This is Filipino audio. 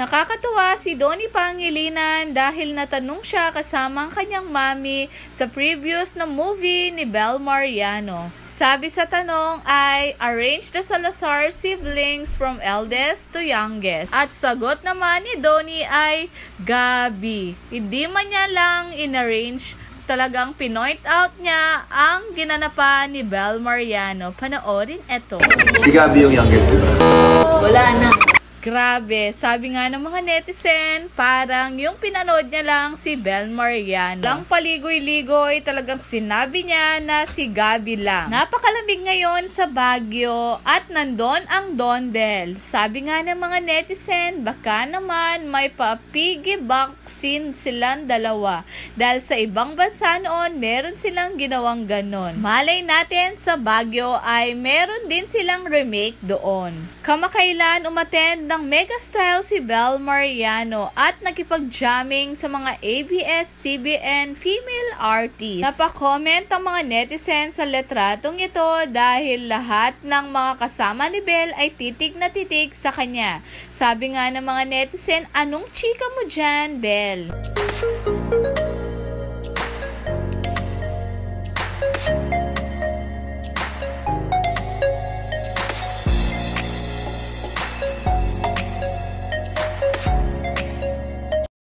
Nakakatuwa si Donnie Pangilinan dahil natanong siya kasama ang kanyang mami sa previous na movie ni Bel Mariano. Sabi sa tanong ay, arrange the Salazar siblings from eldest to youngest. At sagot naman ni Donnie ay, Gabi. Hindi man niya lang inarrange, talagang pinoint out niya ang ginanapan ni Bel Mariano. Panoorin ito. Si Gabi yung youngest, diba? Wala na. Grabe, sabi nga ng mga netizen, parang yung pinanood niya lang si Bel Mariano. Lang paligoy-ligoy, talagang sinabi niya na si Gabi lang. Napakalamig ngayon sa Baguio at nandun ang Don Bel. Sabi nga ng mga netizen, baka naman may pa-piggyback scene silang dalawa. Dahil sa ibang bansa noon, meron silang ginawang ganon. Malay natin sa Baguio ay meron din silang remake doon. Kamakailan umattend ng Megastyle si Bel Mariano at nakipag-jamming sa mga ABS-CBN female artists. Napakomment ang mga netizens sa letratong ito dahil lahat ng mga kasama ni Bel ay titig na titig sa kanya. Sabi nga ng mga netizen, anong chika mo dyan, Bel?